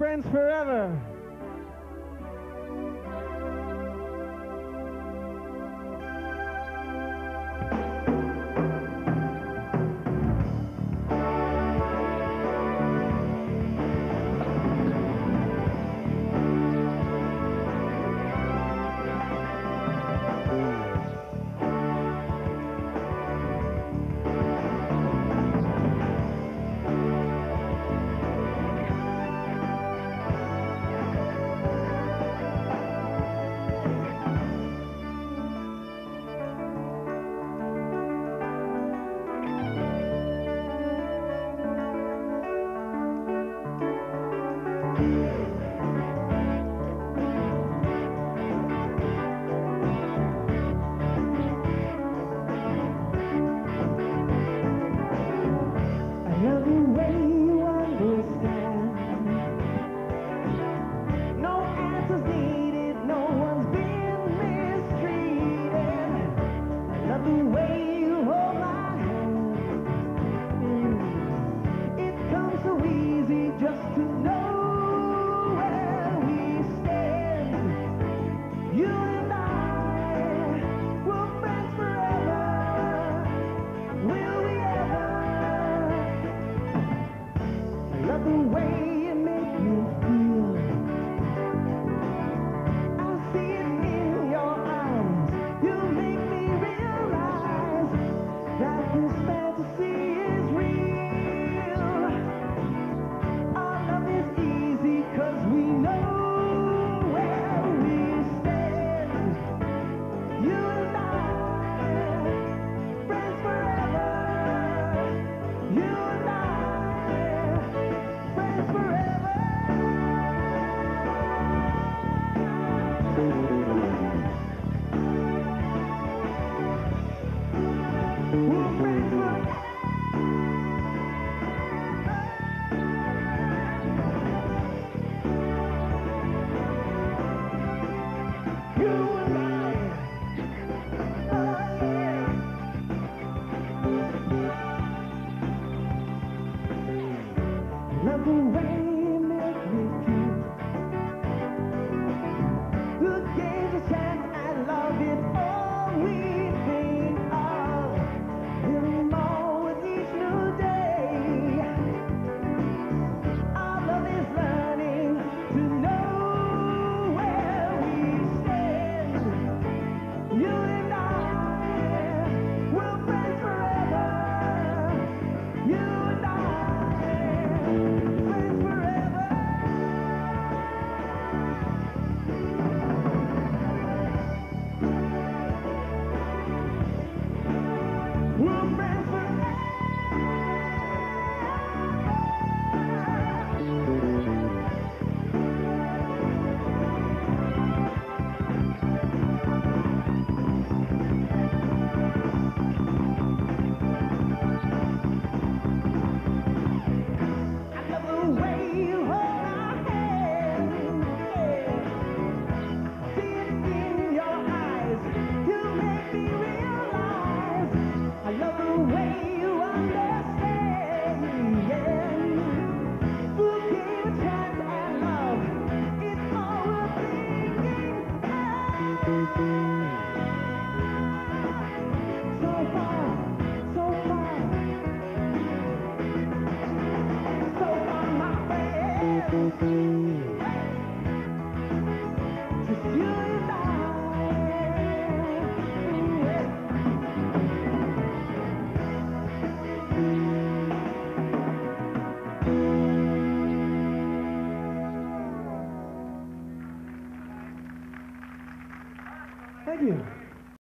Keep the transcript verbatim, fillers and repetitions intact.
Friends Forever. Love the way you make me feel. The games of chance, I love it. All we think of, little more with each new day. Our love is learning to know where we stand. You and I, we're friends forever. You and I. Thank you.